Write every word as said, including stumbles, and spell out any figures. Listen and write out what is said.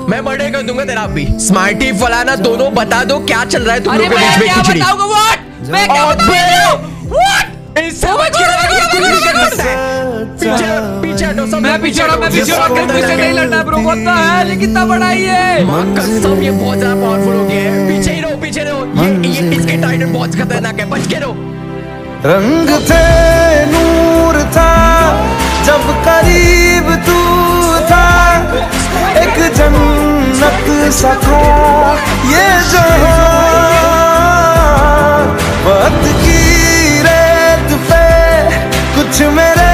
मैं मर्डर कर दूंगा तेरा भी। स्मार्टी फलाना दोनों बता दो क्या चल रहा है तुम लोग के बीच में। खिचड़ी मैं क्या बताऊंगा? पीछे पीछे हटो सब। मैं पीछे रहा मैं पीछे रहा मुझसे नहीं लड़ना ब्रो। होता है लेकिन कितना बड़ा ही है। कसम ये बहुत ज्यादा पावरफुल हो गया है। पीछे ही रहो पीछे रहो। ये ये इसके टाइटन बहुत खतरनाक है। बच के रहो। रंग थे नूर था जब करीब तू था। एक जन्नत सा था ये जहां। वक्त की रेत पे कुछ मेरे